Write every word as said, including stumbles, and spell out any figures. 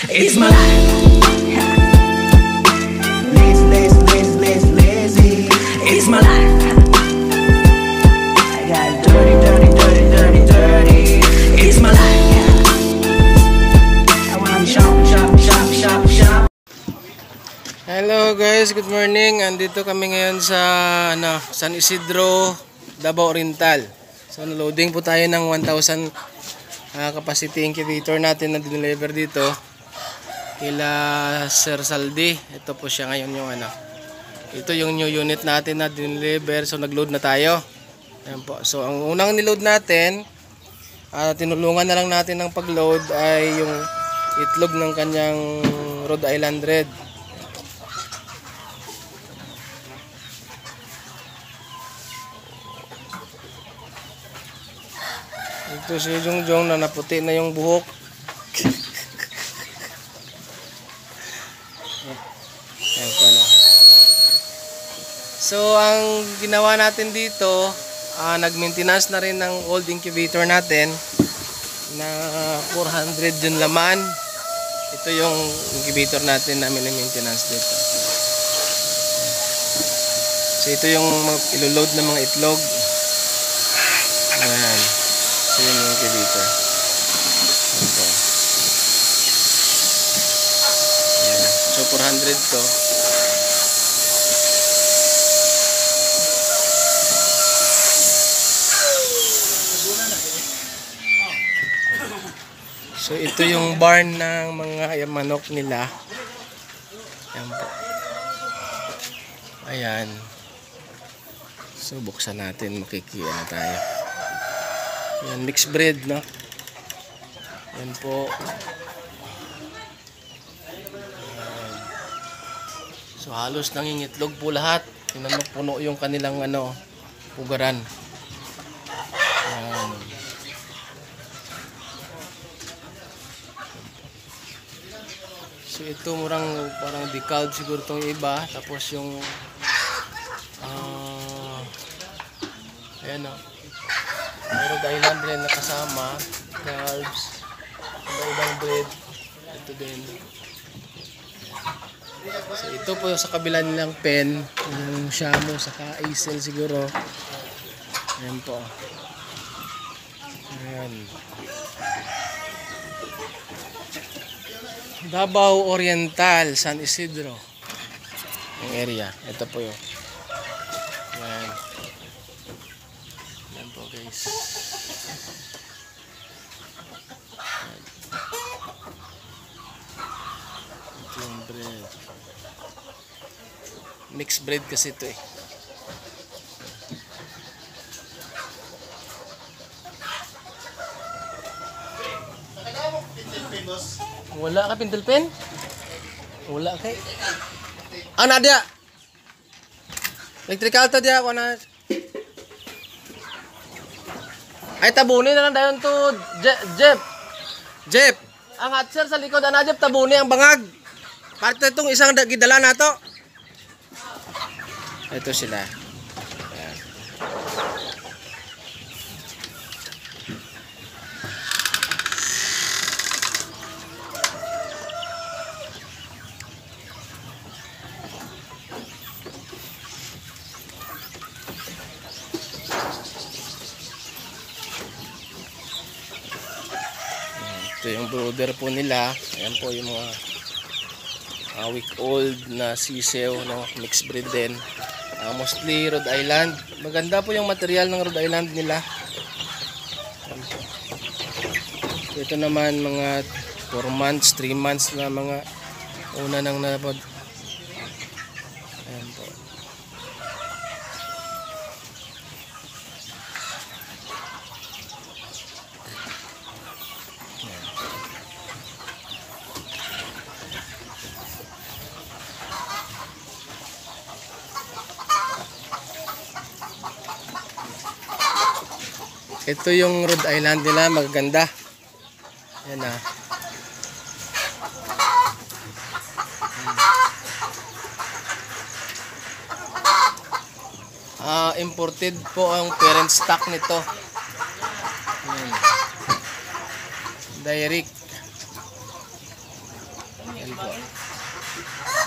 It's my life. Lazy, lazy, lazy, lazy, lazy. It's my life. I got dirty, dirty, dirty, dirty, dirty. It's my life. I wanna shop, shop, shop, shop, shop. Hello guys, good morning. Andito kami ngayon sa ano, San Isidro, Davao Oriental. So loading po tayo ng one thousand uh, capacity incubator natin na dineliver dito kila Sir Saldi. Ito po siya ngayon yung ano. Ito yung new unit natin na dineliver. So nagload na tayo. Ayan po. So ang unang niload natin, uh, tinulungan na lang natin ng pagload ay yung itlog ng kanyang Rhode Island Red. Ito si Jongjong na naputi na yung buhok. Ayan po na. So ang ginawa natin dito, uh, nag-maintenance na rin ng old incubator natin na four hundred yung laman. Ito yung incubator natin na mini-maintenance dito. So ito yung ilo-load ng mga itlog. Ayan. So yun yung incubator. Ito. Ayan. So four hundred to. So ito yung barn ng mga manok nila. Ayan po. Ayan. So buksan natin, makikita tayo. Ayan, mixed breed, no? Ayan po. Ayan. So halos nangingitlog po lahat. Tingnan mo, puno yung kanilang ano, pugaran. Ayan. So ito murang parang decalb siguro tong iba. Tapos yung uh, ayan o. Pero dahil lang din na kasama calbs, iba-ibang breed. Ito din. So ito po sa kabila nilang pen, yung Shamo saka Aisel siguro. Ayan po. Ayan. Davao Oriental, San Isidro yung area. Ito po yun. Ayan. Ayan po guys. Ayan. Ito yung bread. Mixed bread kasi ito eh. Wala ka pintel pen? Wala kay. Ana dia. Electrical ta dia ana. Ay tabuni na lang dayon to Jeep. Jeep. Ang hot sir sa likod ana Jeep tabuni ang bangag. Parte itong isang gidala nato. Ito sila. Ayan. Ito yung brooder po nila. Ayan po yung mga uh, week old na sisew, no? Mixed breed din. Uh, mostly Rhode Island. Maganda po yung material ng Rhode Island nila. Ito naman mga four months, three months na mga una nang napod. Ayan po. Ito yung Rhode Island nila, maganda. Yan ah. Ah, imported po ang parent stock nito. Yan. Direct. Yan po.